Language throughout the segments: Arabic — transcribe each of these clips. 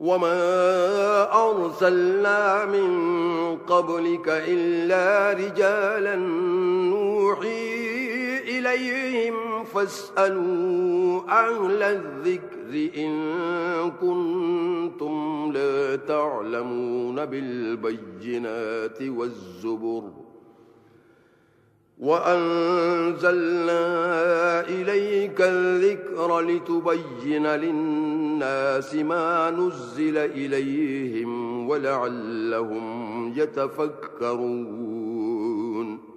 وما أرسلنا من قبلك إلا رجالا نوحي إليهم فاسألوا أهل الذكر إن كنتم لا تعلمون بالبينات والزبر وأنزلنا إليك الذكر لتبين للناس ما نزل إليهم ولعلهم يتفكرون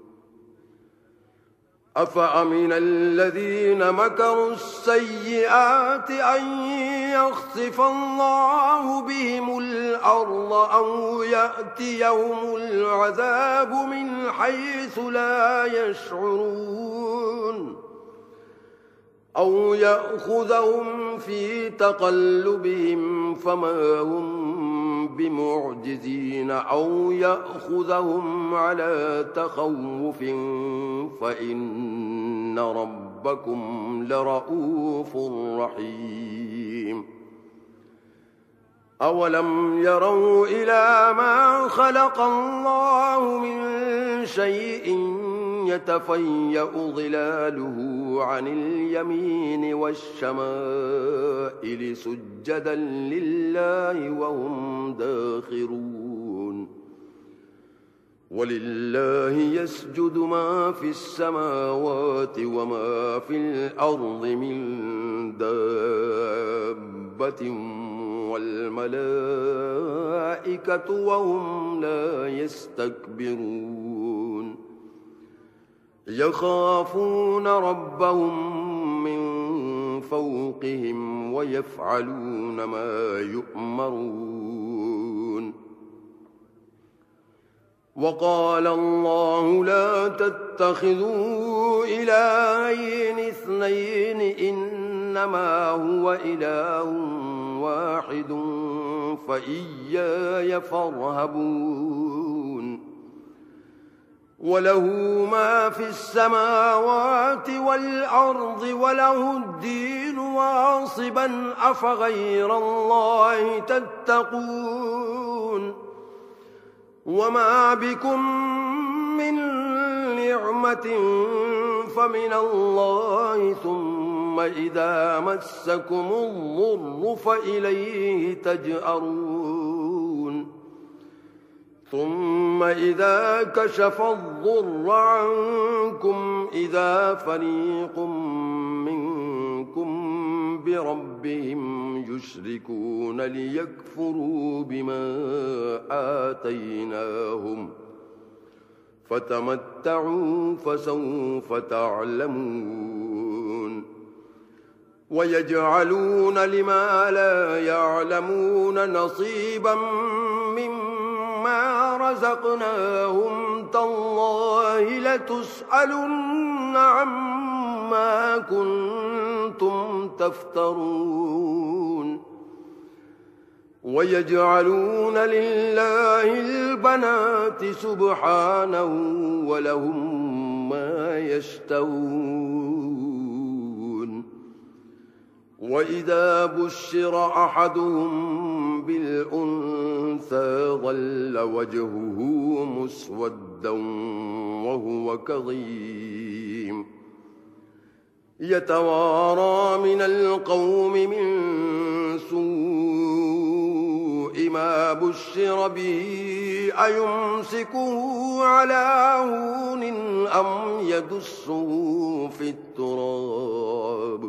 أفأمن الذين مكروا السيئات أن يخسف الله بهم الأرض أو يأتيهم العذاب من حيث لا يشعرون أو يأخذهم في تقلبهم فما هم بمعجزين أو يأخذهم على تخوف فإن ربكم لرؤوف رحيم أولم يروا إلى ما خلق الله من شيء يتفيأ ظلاله عن اليمين والشمائل سجدا لله وهم داخرون ولله يسجد ما في السماوات وما في الأرض من دابة والملائكة وهم لا يستكبرون يخافون ربهم من فوقهم ويفعلون ما يؤمرون وقال الله لا تتخذوا إلهين اثنين إنما هو إله واحد فإياي فارهبون وله ما في السماوات والأرض وله الدين واصبا أفغير الله تتقون وما بكم من نعمة فمن الله ثم إذا مسكم الضر فإليه تجأرون ثم إذا كشف الضر عنكم إذا فريق منكم بربهم يشركون ليكفروا بما آتيناهم فتمتعوا فسوف تعلمون ويجعلون لما لا يعلمون نصيبا مما رزقناهم تالله لتسألن عما كنتم تفترون ويجعلون لله البنات سبحانه ولهم ما يشتهون وإذا بشر أحدهم بالأنثى ظل وجهه مسودا وهو كظيم يتوارى من القوم من سوء ما بشر به أيمسكه على هون أم يدسه في التراب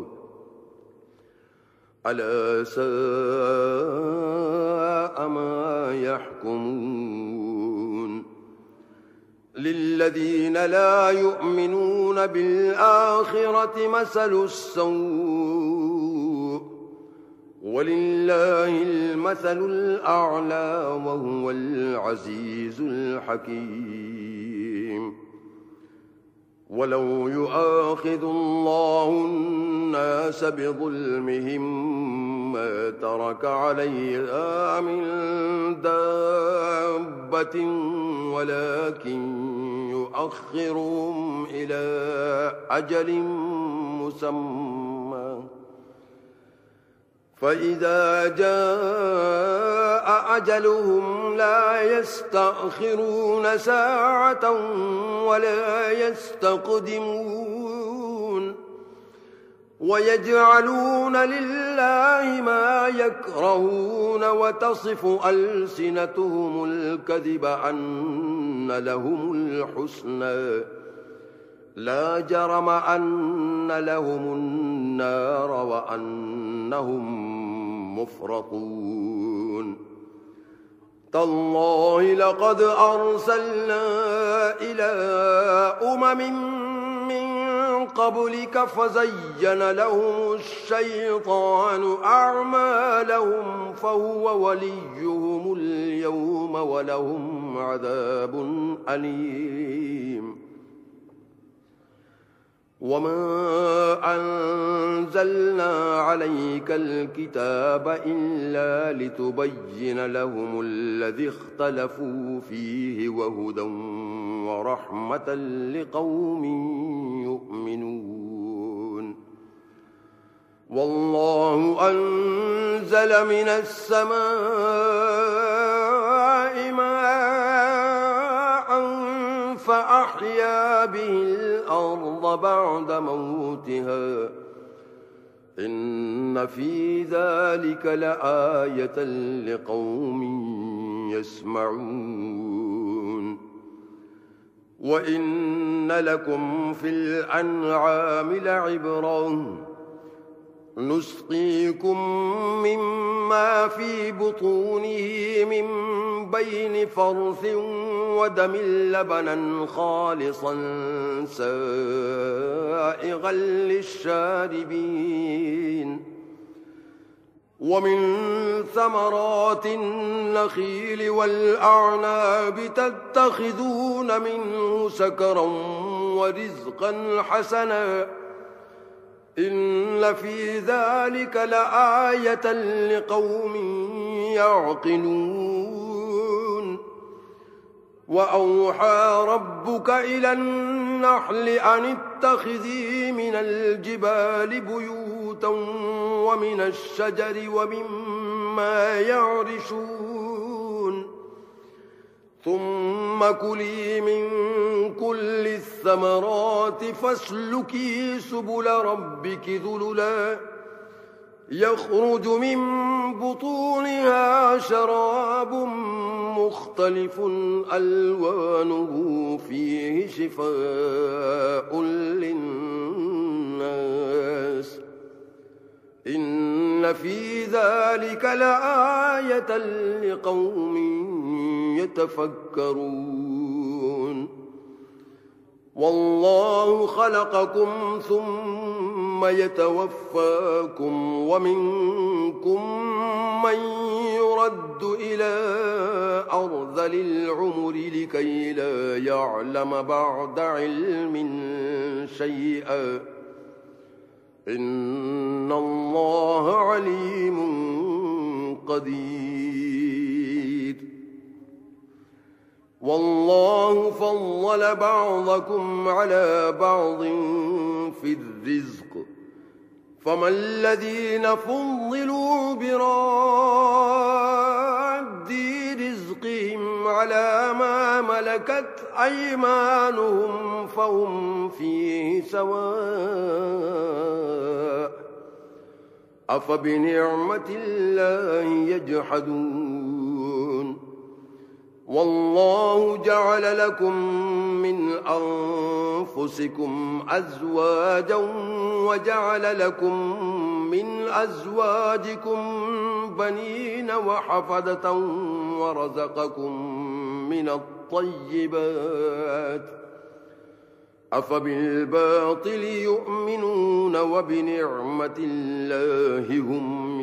ألا ساء ما يحكمون للذين لا يؤمنون بالآخرة مثل السوء ولله المثل الأعلى وهو العزيز الحكيم ولو يؤاخذ الله الناس بظلمهم ما ترك عليها من دابة ولكن يؤخرهم إلى أجل مسمى فإذا جاء أجلهم لا يستأخرون ساعة ولا يستقدمون ويجعلون لله ما يكرهون وتصف ألسنتهم الكذب أن لهم الحسنى لا جرم أن لهم النار وأنهم مفرطون تالله لقد أرسلنا إلى من قبلك فزين لهم الشيطان أعمالهم فهو وليهم اليوم ولهم عذاب أليم وما أنزلنا عليك الكتاب إلا لتبين لهم الذي اختلفوا فيه وهدى ورحمة لقوم يؤمنون والله أنزل من السماء ماء فأحيا به الأرض بعد موتها إن في ذلك لآية لقوم يسمعون وإن لكم في الأنعام لعبرة نسقيكم مما في بطونه من بين فرث ودم لبنا خالصا سائغا للشاربين ومن ثمرات النخيل والأعناب تتخذون منه سكرا ورزقا حسنا إن في ذلك لآية لقوم يعقلون وأوحى ربك إلى النحل أن اتخذي من الجبال بيوتا ومن الشجر ومما يعرشون ثم كلي من كل الثمرات فاسلكي سبل ربك ذللا يخرج من بطونها شراب مختلف ألوانه فيه شفاء للناس إن في ذلك لآية لقوم يتفكرون والله خلقكم ثم يتوفاكم ومنكم من يرد إلى أرذل العمر لكي لا يعلم بعد علم شيئا إن الله عليم قدير والله فضل بعضكم على بعض في الرزق فما الذين فضلوا براد رزقهم على ما ملكت أيمانهم فهم فيه سواء أفبنعمة الله يجحدون والله جعل لكم من أنفسكم أزواجا وجعل لكم من أزواجكم بنين وحفدة ورزقكم من الطيبات أفبالباطل يؤمنون وبنعمة الله هم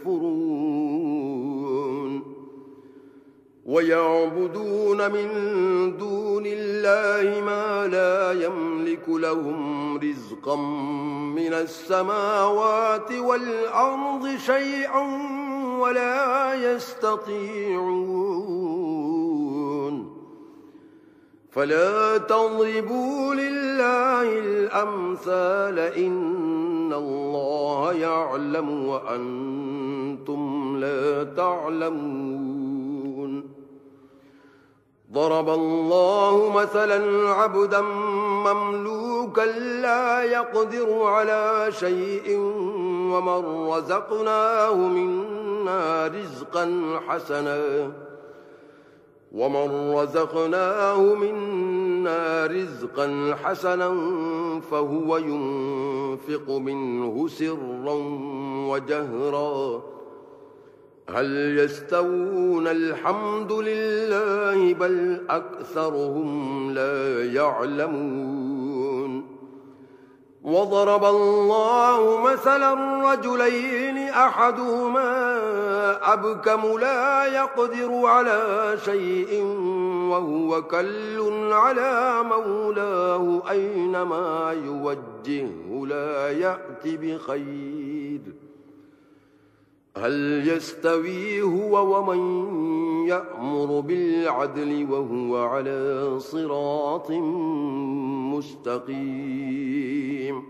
يكفرون ويعبدون من دون الله ما لا يملك لهم رزقا من السماوات والأرض شيئا ولا يستطيعون فلا تضربوا لله الأمثال إن الله يعلم وأنتم لا تعلمون ضرب الله مثلا عبدا مملوكا لا يقدر على شيء ومن رزقناه منا رزقا حسنا فهو ينفق منه سرا وجهرا هل يستوون الحمد لله بل أكثرهم لا يعلمون وضرب الله مثلا رجلين أحدهما أبكم لا يقدر على شيء وهو كل على مولاه أينما يوجهه لا يأتي بخير هل يستوي هو ومن يأمر بالعدل وهو على صراط مستقيم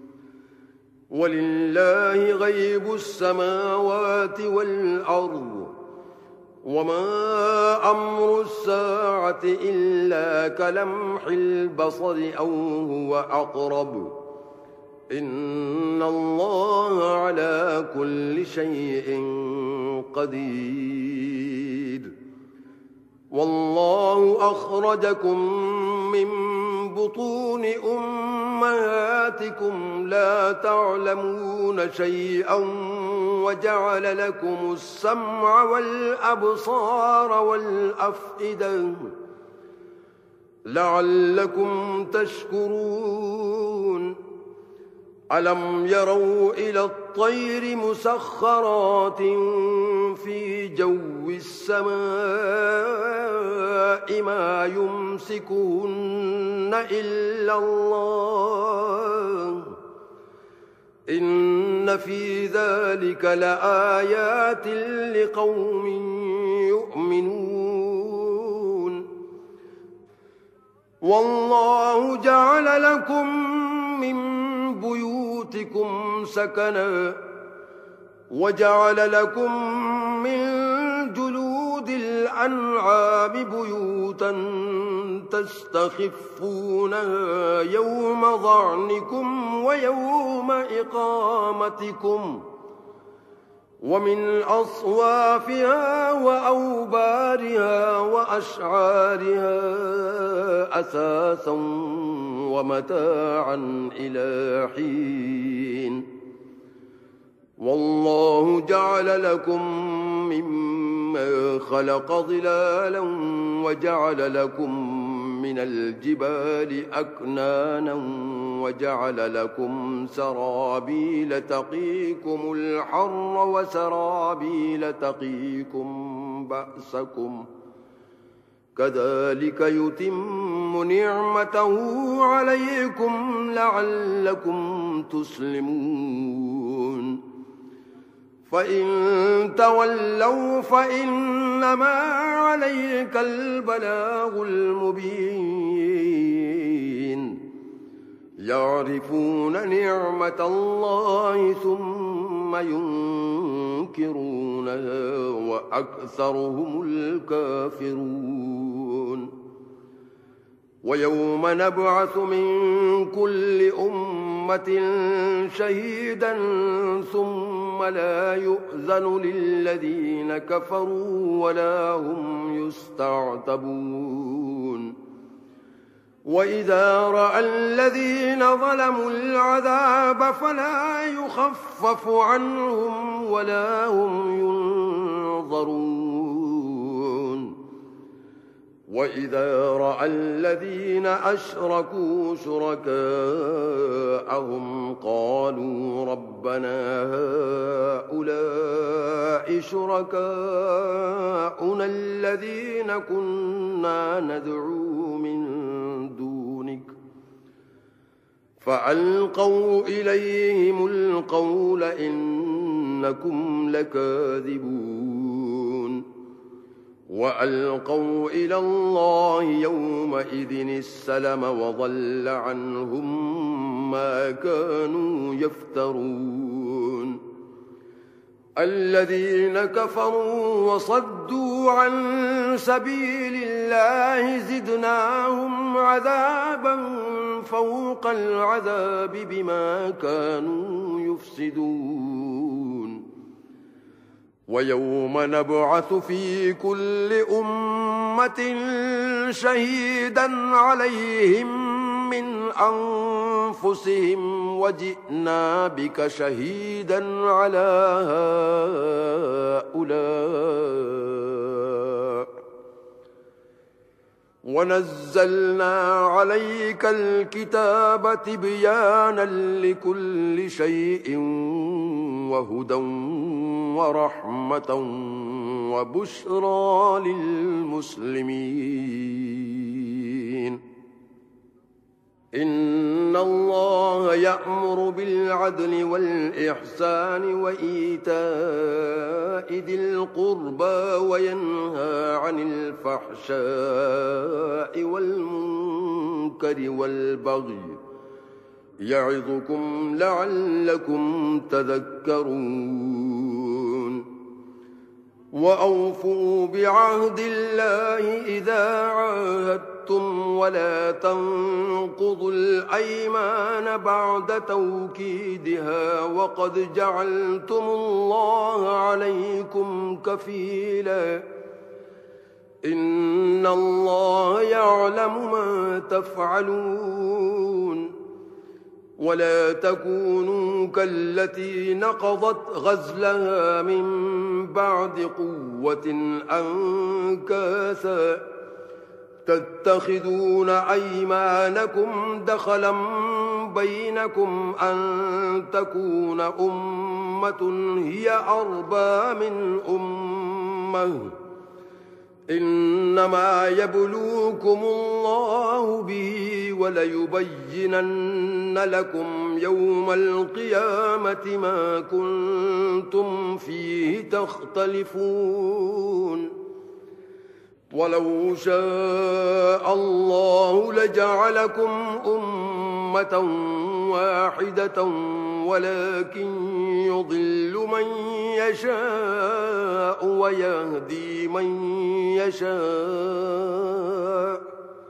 ولله غيب السماوات والأرض وما أمر الساعة إلا كلمح البصر أو هو أقرب إن الله على كل شيء قدير والله أخرجكم من بطون أمهاتكم لا تعلمون شيئا وجعل لكم السمع والأبصار والأفئدة لعلكم تشكرون ألم يروا إلى الطير مسخرات في جو السماء ما يمسكهن إلا الله إن في ذلك لآيات لقوم يؤمنون والله جعل لكم من بيوتكم سكنا وجعل لكم من جلود الأنعام بيوتا تستخفونها يوم ظعنكم ويوم إقامتكم ومن أصوافها وأوبارها وأشعارها أثاثا ومتاعا إلى حين والله جعل لكم مما خلق ظلالا وجعل لكم من الجبال أكنانا وجعل لكم سرابيل تقيكم الحر وسرابيل تقيكم بأسكم كذلك يتم نعمته عليكم لعلكم تسلمون فإن تولوا فإنما عليك البلاغ المبين يعرفون نعمة الله ثم ينكرونها وأكثرهم الكافرون ويوم نبعث من كل أمة شهيدا ثم لا يؤذن للذين كفروا ولا هم يستعتبون وإذا رأى الذين ظلموا العذاب فلا يخفف عنهم ولا هم ينظرون وإذا رأى الذين أشركوا شركاءهم قالوا ربنا هؤلاء شركاؤنا الذين كنا ندعو من دونك فألقوا إليهم القول إنكم لكاذبون وألقوا إلى الله يومئذ السلم وضل عنهم ما كانوا يفترون الذين كفروا وصدوا عن سبيل الله زدناهم عذابا فوق العذاب بما كانوا يفسدون ويوم نبعث في كل أمة شهيدا عليهم من أنفسهم وجئنا بك شهيدا على هؤلاء ونزلنا عليك الكتاب تبيانا لكل شيء وهدى ورحمة وبشرى للمسلمين إن الله يأمر بالعدل والإحسان وإيتاء ذي القربى وينهى عن الفحشاء والمنكر والبغي يعظكم لعلكم تذكرون وأوفوا بعهد الله إذا عاهدتم ولا تنقضوا الأيمان بعد توكيدها وقد جعلتم الله عليكم كفيلا إن الله يعلم ما تفعلون ولا تكونوا كالتي نقضت غزلها من بعد قوة أنكاثا تتخذون أيمانكم دخلا بينكم أن تكون أمة هي أربى من أمة إنما يبلوكم الله به وليبينن لكم يوم القيامة ما كنتم فيه تختلفون ولو شاء الله لجعلكم أمة واحدة ولكن يضل من يشاء ويهدي من يشاء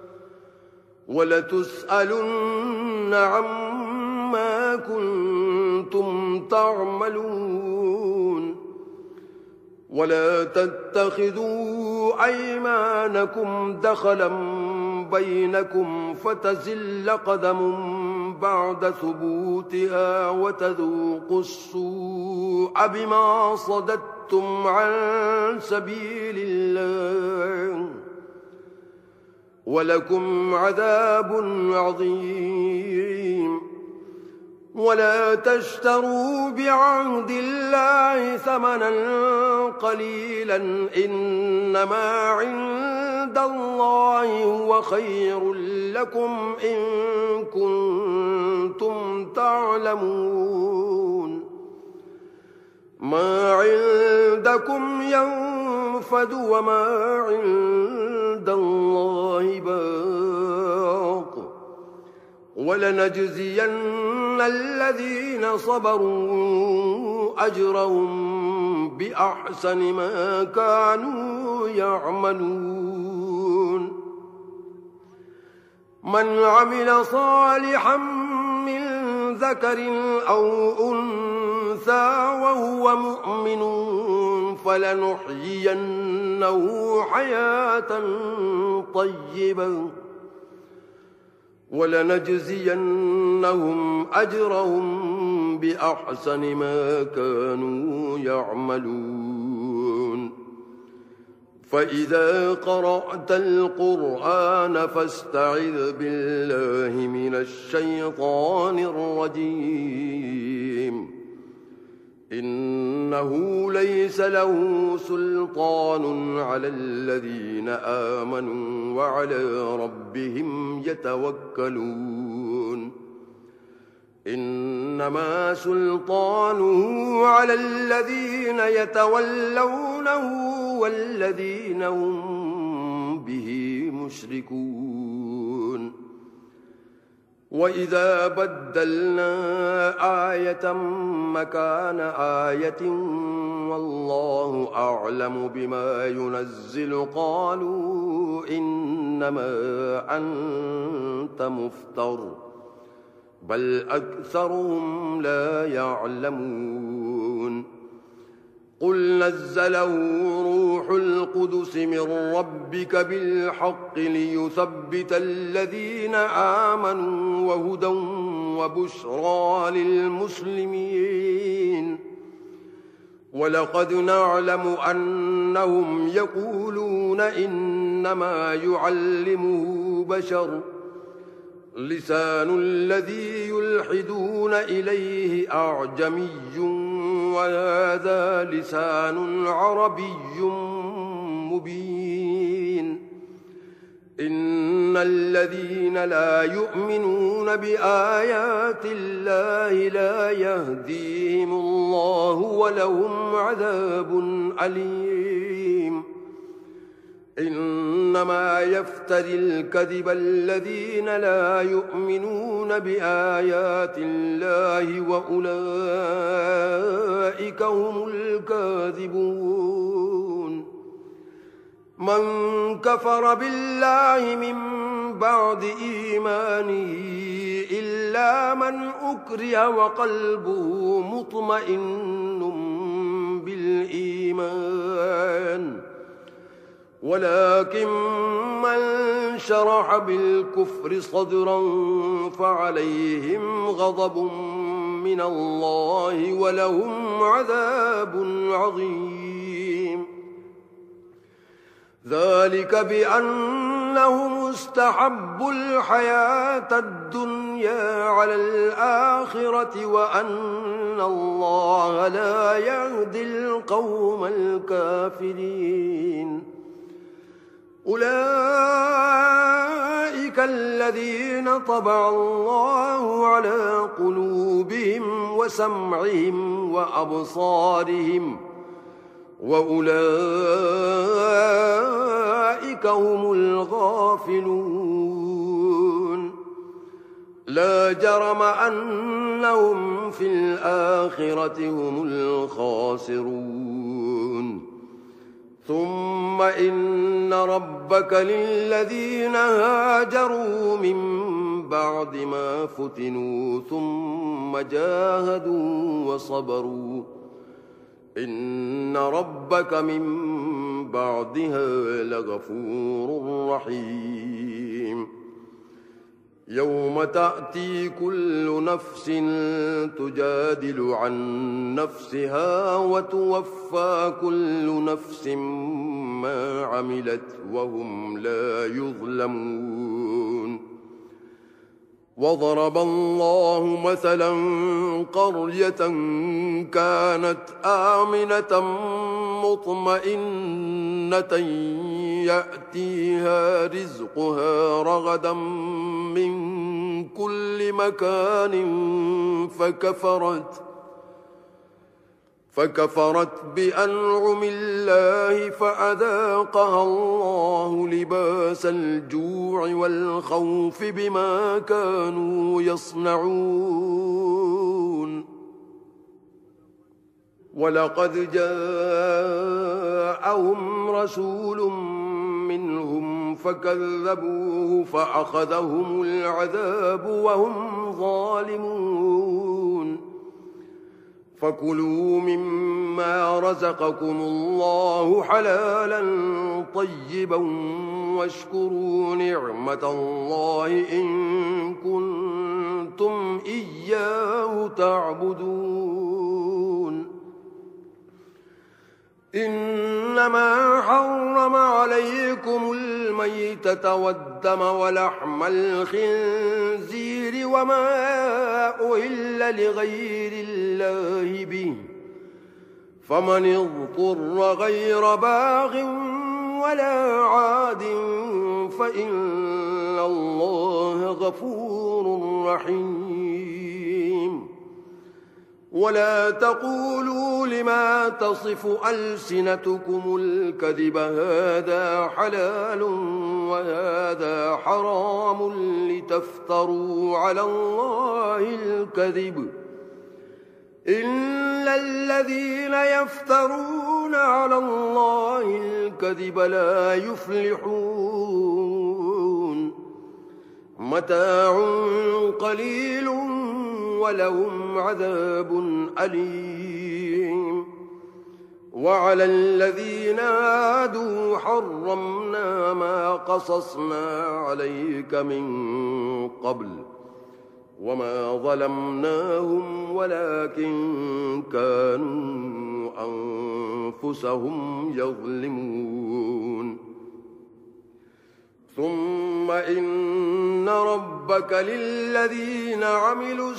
ولتسألن عما كنتم تعملون ولا تتخذوا أيمانكم دخلا بينكم فتزل قدم بعد ثبوتها وتذوقوا السوء بما صددتم عن سبيل الله ولكم عذاب عظيم ولا تشتروا بعهد الله ثمنا قليلا إنما عند الله هو خير لكم إن كنتم تعلمون ما عندكم ينفد وما عند الله باق ولنجزين الذين صبروا أجرهم بأحسن ما كانوا يعملون من عمل صالحا من ذكر أو أنثى وهو مؤمن فلنحيينه حياة طيبة ولنجزينهم أجرهم بأحسن ما كانوا يعملون فإذا قرأت القرآن فاستعذ بالله من الشيطان الرجيم إنه ليس له سلطان على الذين آمنوا وعلى ربهم يتوكلون إنما سلطانه على الذين يتولونه والذين هم به مشركون وإذا بدلنا آية مكان آية والله أعلم بما ينزل قالوا إنما أنت مفتر بل أكثرهم لا يعلمون قل نزله روح القدس من ربك بالحق ليثبت الذين آمنوا وهدى وبشرى للمسلمين ولقد نعلم أنهم يقولون إنما يعلمه بشر لسان الذي يلحدون إليه أعجمي وهذا لسان عربي مبين إن الذين لا يؤمنون بآيات الله لا يهديهم الله ولهم عذاب أليم إنما يفتري الكذب الذين لا يؤمنون بآيات الله وأولئك هم الكاذبون من كفر بالله من بعد إيمانه إلا من أكره وقلبه مطمئن بالإيمان ولكن من شرح بالكفر صدرا فعليهم غضب من الله ولهم عذاب عظيم ذلك بأنهم استحبوا الحياة الدنيا على الآخرة وأن الله لا يهدي القوم الكافرين أولئك الذين طبع الله على قلوبهم وسمعهم وأبصارهم وأولئك هم الغافلون لا جرم أنهم في الآخرة هم الخاسرون ثم إن ربك للذين هاجروا من بعد ما فتنوا ثم جاهدوا وصبروا إن ربك من بعدها لغفور رحيم يوم تأتي كل نفس تجادل عن نفسها وتوفى كل نفس ما عملت وهم لا يظلمون وضرب الله مثلا قرية كانت آمنة مطمئنة يأتيها رزقها رغدا من كل مكان فكفرت بأنعم الله فأذاقها الله لباس الجوع والخوف بما كانوا يصنعون ولقد جاءهم رسول منهم فكذبوه فأخذهم العذاب وهم ظالمون فكلوا مما رزقكم الله حلالا طيبا واشكروا نعمة الله إن كنتم إياه تعبدون إنما حرم عليكم الميتة والدم ولحم الخنزير وما أهل لغير الله به فمن اضطر غير باغ ولا عاد فإن الله غفور رحيم ولا تقولوا لما تصف ألسنتكم الكذب هذا حلال وهذا حرام لتفتروا على الله الكذب إن الذين يفترون على الله الكذب لا يفلحون متاع قليل ولهم عذاب أليم وعلى الذين هادوا حرمنا ما قصصنا عليك من قبل وما ظلمناهم ولكن كانوا أنفسهم يظلمون ثم إن ربك للذين عملوا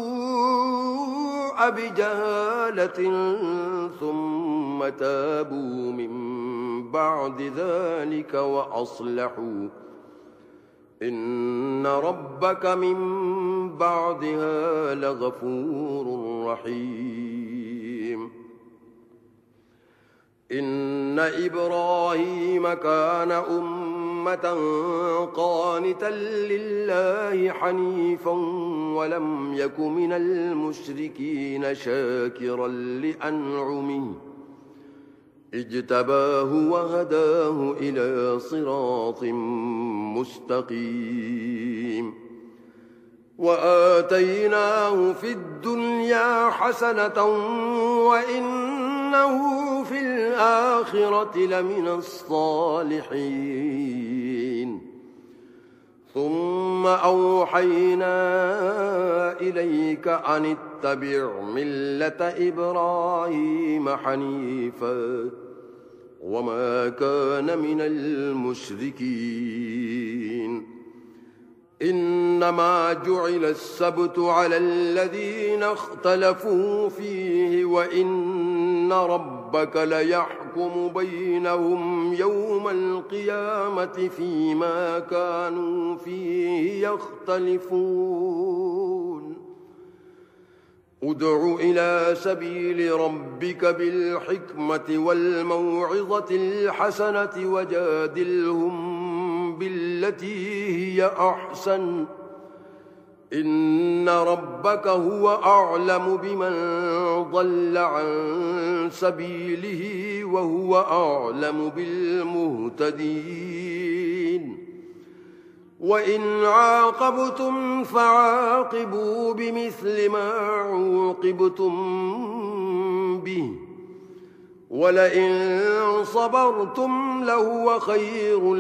السوء بجهالة ثم تابوا من بعد ذلك وأصلحوا إن ربك من بعدها لغفور رحيم إن إبراهيم كان أمة قانتا لله حنيفا ولم يك من المشركين شاكرا لأنعمه اجتباه وهداه إلى صراط مستقيم وآتيناه في الدنيا حسنة وإنه في الآخرة لمن الصالحين ثم أوحينا إليك أن اتبع ملة إبراهيم حنيفا وما كان من المشركين إنما جعل السبت على الذين اختلفوا فيه وإن ربك ليحكم بينهم يوم القيامة فيما كانوا فيه يختلفون ادع إلى سبيل ربك بالحكمة والموعظة الحسنة وجادلهم بالتي هي أحسن إن ربك هو أعلم بمن ضل عن سبيله وهو أعلم بالمهتدين وإن عاقبتم فعاقبوا بمثل ما عوقبتم به ولئن صبرتم لهو خير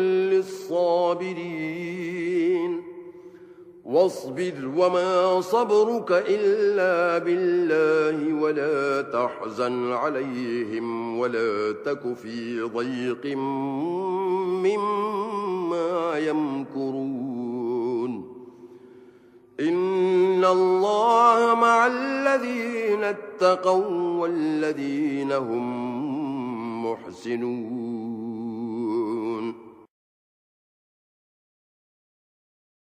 للصابرين واصبر وما صبرك إلا بالله ولا تحزن عليهم ولا تك في ضيق مما يمكرون إن الله مع الذين اتقوا والذين هم محسنون